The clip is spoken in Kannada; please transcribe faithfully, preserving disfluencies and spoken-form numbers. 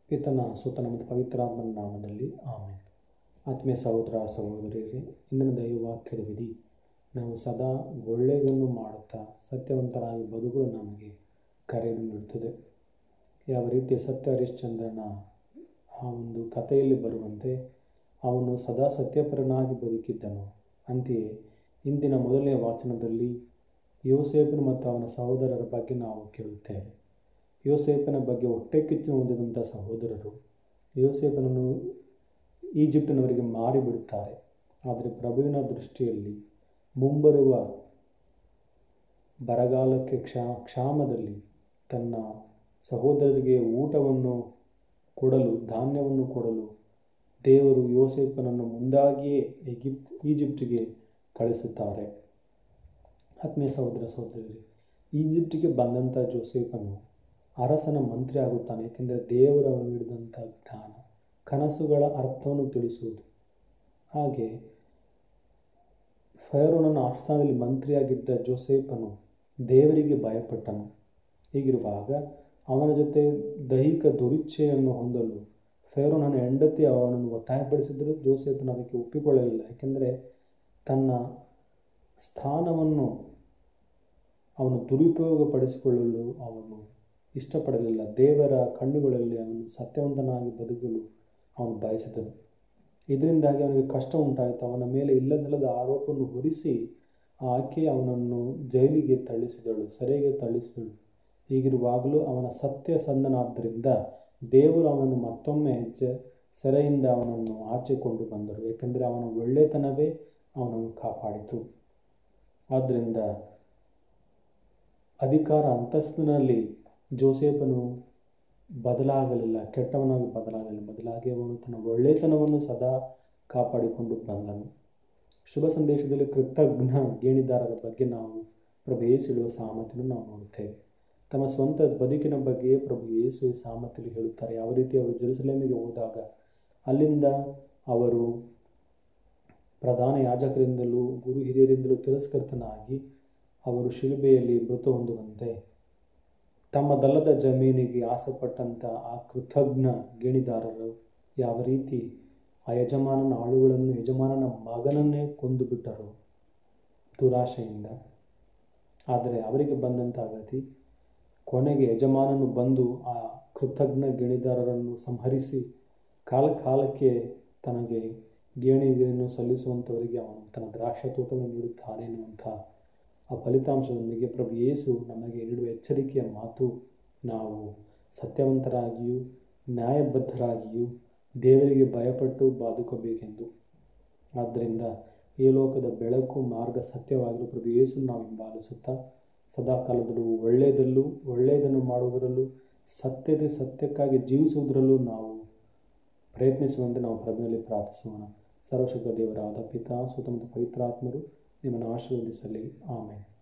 ಪಿತನ ಸುತನ ಮತ್ತು ಪವಿತ್ರಾತ್ಮನ ನಾಮದಲ್ಲಿ ಆಮೇಲೆ. ಆತ್ಮೀಯ ಸಹೋದರ ಸಹೋದರಿಯರೇ, ಇಂದಿನ ದೈವವಾಕ್ಯದ ವಿಧಿ ನಾವು ಸದಾ ಒಳ್ಳೆಯದನ್ನು ಮಾಡುತ್ತಾ ಸತ್ಯವಂತರಾಗಿ ಬದುಕಲು ನಮಗೆ ಕರೆಯನ್ನು ನೀಡುತ್ತದೆ. ಯಾವ ರೀತಿ ಸತ್ಯ ಹರಿಶ್ಚಂದ್ರನ ಆ ಒಂದು ಕಥೆಯಲ್ಲಿ ಬರುವಂತೆ ಅವನು ಸದಾ ಸತ್ಯಪರನಾಗಿ ಬದುಕಿದ್ದನು, ಅಂತೆಯೇ ಇಂದಿನ ಮೊದಲನೇ ವಾಚನದಲ್ಲಿ ಯೋಸೇಫನ ಮತ್ತು ಅವನ ಸಹೋದರರ ಬಗ್ಗೆ ನಾವು ಕೇಳುತ್ತೇವೆ. ಯೋಸೇಫನ ಬಗ್ಗೆ ಹೊಟ್ಟೆ ಕಿಚ್ಚು ಹೊಂದಿದಂಥ ಸಹೋದರರು ಯೋಸೇಫನನ್ನು ಈಜಿಪ್ಟಿನವರಿಗೆ ಮಾರಿಬಿಡುತ್ತಾರೆ. ಆದರೆ ಪ್ರಭುವಿನ ದೃಷ್ಟಿಯಲ್ಲಿ ಮುಂಬರುವ ಬರಗಾಲಕ್ಕೆ ಕ್ಷಾ ಕ್ಷಾಮದಲ್ಲಿ ತನ್ನ ಸಹೋದರರಿಗೆ ಊಟವನ್ನು ಕೊಡಲು, ಧಾನ್ಯವನ್ನು ಕೊಡಲು ದೇವರು ಯೋಸೇಫನನ್ನು ಮುಂದಾಗಿಯೇ ಈಜಿಪ್ಟ್ ಈಜಿಪ್ಟಿಗೆ ಕಳಿಸುತ್ತಾರೆ. ಆತ್ಮೀಯ ಸಹೋದರ ಸಹೋದರರೇ, ಈಜಿಪ್ಟಿಗೆ ಬಂದಂಥ ಜೋಸೇಫನು ಅರಸನ ಮಂತ್ರಿ ಆಗುತ್ತಾನೆ. ಏಕೆಂದರೆ ದೇವರು ನೀಡಿದಂಥ ಜ್ಞಾನ, ಕನಸುಗಳ ಅರ್ಥವನ್ನು ತಿಳಿಸುವುದು. ಹಾಗೆ ಫರೋಹನ ಆಸ್ಥಾನದಲ್ಲಿ ಮಂತ್ರಿಯಾಗಿದ್ದ ಜೋಸೇಫನು ದೇವರಿಗೆ ಭಯಪಟ್ಟನು. ಹೀಗಿರುವಾಗ ಅವನ ಜೊತೆ ದೈಹಿಕ ದುರಿಚ್ಛೆಯನ್ನು ಹೊಂದಲು ಫರೋಹನ ಹೆಂಡತಿ ಅವನನ್ನು ಒತ್ತಾಯಪಡಿಸಿದರೂ ಜೋಸೇಫನು ಅದಕ್ಕೆ ಒಪ್ಪಿಕೊಳ್ಳಲಿಲ್ಲ. ಏಕೆಂದರೆ ತನ್ನ ಸ್ಥಾನವನ್ನು ಅವನು ದುರುಪಯೋಗಪಡಿಸಿಕೊಳ್ಳಲು ಅವನು ಇಷ್ಟಪಡಲಿಲ್ಲ. ದೇವರ ಕಣ್ಣುಗಳಲ್ಲಿ ಅವನು ಸತ್ಯವಂತನಾಗಿ ಬದುಕಲು ಅವನು ಬಯಸಿದನು. ಇದರಿಂದಾಗಿ ಅವನಿಗೆ ಕಷ್ಟ ಉಂಟಾಯಿತು. ಅವನ ಮೇಲೆ ಇಲ್ಲದಲ್ಲದ ಆರೋಪವನ್ನು ಹೊರಿಸಿ ಆಕೆ ಅವನನ್ನು ಜೈಲಿಗೆ ತಳ್ಳಿಸಿದಳು, ಸೆರೆಗೆ ತಳ್ಳಿಸಿದಳು. ಹೀಗಿರುವಾಗಲೂ ಅವನ ಸತ್ಯಸಂಧನಾದ್ದರಿಂದ ದೇವರು ಅವನನ್ನು ಮತ್ತೊಮ್ಮೆ ಜ ಸೆರೆಯಿಂದ ಅವನನ್ನು ಆಚೆಕೊಂಡು ಬಂದರು. ಏಕೆಂದರೆ ಅವನ ಒಳ್ಳೆತನವೇ ಅವನನ್ನು ಕಾಪಾಡಿತು. ಆದ್ದರಿಂದ ಅಧಿಕಾರ ಅಂತಸ್ತಿನಲ್ಲಿ ಜೋಸೇಫನು ಬದಲಾಗಲಿಲ್ಲ, ಕೆಟ್ಟವನಾಗಿ ಬದಲಾಗಲಿಲ್ಲ. ಬದಲಾಗಿ ಅವನು ತನ್ನ ಒಳ್ಳೆತನವನ್ನು ಸದಾ ಕಾಪಾಡಿಕೊಂಡು ಬಂದನು. ಶುಭ ಸಂದೇಶದಲ್ಲಿ ಕೃತಜ್ಞ ಗೇಣಿದಾರರ ಬಗ್ಗೆ ನಾವು ಪ್ರಭು ಯೇಸು ಹೇಳುವ ಸಾಮರ್ಥ್ಯವನ್ನು ನಾವು ನೋಡುತ್ತೇವೆ. ತಮ್ಮ ಸ್ವಂತ ಬದುಕಿನ ಬಗ್ಗೆ ಪ್ರಭು ಯೇಸು ಸಾಮರ್ಥ್ಯದಲ್ಲಿ ಹೇಳುತ್ತಾರೆ. ಯಾವ ರೀತಿ ಅವರು ಜೆರುಸಲೇಮಿಗೆ ಹೋದಾಗ ಅಲ್ಲಿಂದ ಅವರು ಪ್ರಧಾನ ಯಾಜಕರಿಂದಲೂ ಗುರು ಹಿರಿಯರಿಂದಲೂ ತಿರಸ್ಕೃತನಾಗಿ ಅವರು ಶಿಲುಬೆಯಲ್ಲಿ ಮೃತ ಹೊಂದುವಂತೆ ತಮ್ಮದಲ್ಲದ ಜಮೀನಿಗೆ ಆಸೆಪಟ್ಟಂಥ ಆ ಕೃತಜ್ಞ ಗೇಣಿದಾರರು ಯಾವ ರೀತಿ ಆ ಯಜಮಾನನ ಆಳುಗಳನ್ನು, ಯಜಮಾನನ ಮಗನನ್ನೇ ಕೊಂದು ಬಿಟ್ಟರು ದುರಾಶೆಯಿಂದ. ಆದರೆ ಅವರಿಗೆ ಬಂದಂಥ ಗತಿ, ಕೊನೆಗೆ ಯಜಮಾನನು ಬಂದು ಆ ಕೃತಜ್ಞ ಗೇಣಿದಾರರನ್ನು ಸಂಹರಿಸಿ ಕಾಲ ಕಾಲಕ್ಕೆ ತನಗೆ ಗೇಣಿಯನ್ನು ಸಲ್ಲಿಸುವಂಥವರಿಗೆ ಅವನು ತನ್ನ ದ್ರಾಕ್ಷ ತೋಟವನ್ನು ನೀಡುತ್ತಾನೆ ಎನ್ನುವಂಥ ಆ ಫಲಿತಾಂಶದೊಂದಿಗೆ ಪ್ರಭು ಯೇಸು ನಮಗೆ ನೀಡುವ ಎಚ್ಚರಿಕೆಯ ಮಾತು, ನಾವು ಸತ್ಯವಂತರಾಗಿಯೂ ನ್ಯಾಯಬದ್ಧರಾಗಿಯೂ ದೇವರಿಗೆ ಭಯಪಟ್ಟು ಬದುಕಬೇಕೆಂದು. ಆದ್ದರಿಂದ ಈ ಲೋಕದ ಬೆಳಕು, ಮಾರ್ಗ, ಸತ್ಯವಾಗಿರುವ ಪ್ರಭು ಯೇಸು ನಾವು ಹಿಂಬಾಲಿಸುತ್ತಾ ಸದಾಕಾಲದಲ್ಲೂ ಒಳ್ಳೆಯದಲ್ಲೂ ಒಳ್ಳೆಯದನ್ನು ಮಾಡುವುದರಲ್ಲೂ ಸತ್ಯತೆ ಸತ್ಯಕ್ಕಾಗಿ ಜೀವಿಸುವುದರಲ್ಲೂ ನಾವು ಪ್ರಯತ್ನಿಸುವಂತೆ ನಾವು ಪ್ರಭುವಿನಲ್ಲಿ ಪ್ರಾರ್ಥಿಸೋಣ. ಸರ್ವಶಕ್ತ ದೇವರಾದ ಪಿತಾ, ಸುತ ಮತ್ತು ಪವಿತ್ರಾತ್ಮರು ನಿಮ್ಮನ್ನು ಆಶೀರ್ವದಿಸಲಿ. ಆಮೇಲೆ.